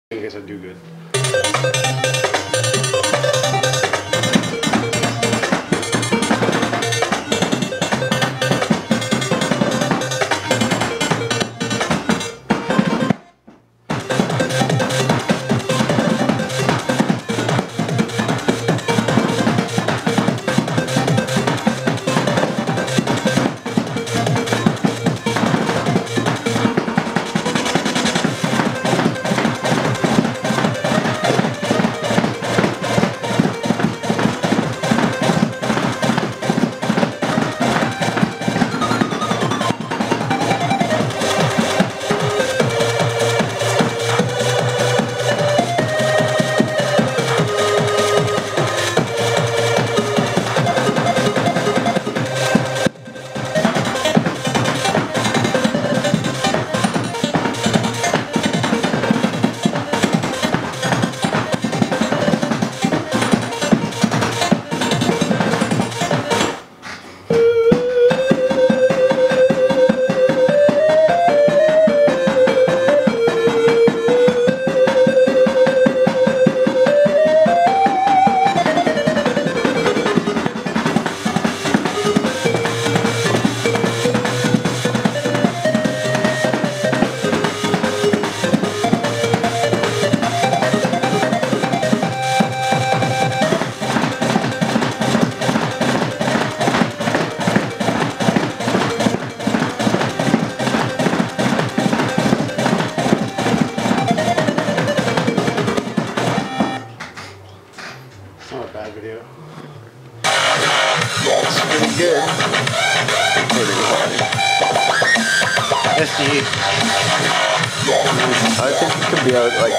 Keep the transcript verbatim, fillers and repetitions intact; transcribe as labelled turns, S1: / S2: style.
S1: I guess I do good. Not a bad video.
S2: It's pretty good. Pretty good.
S1: S D.
S2: I think it could be out like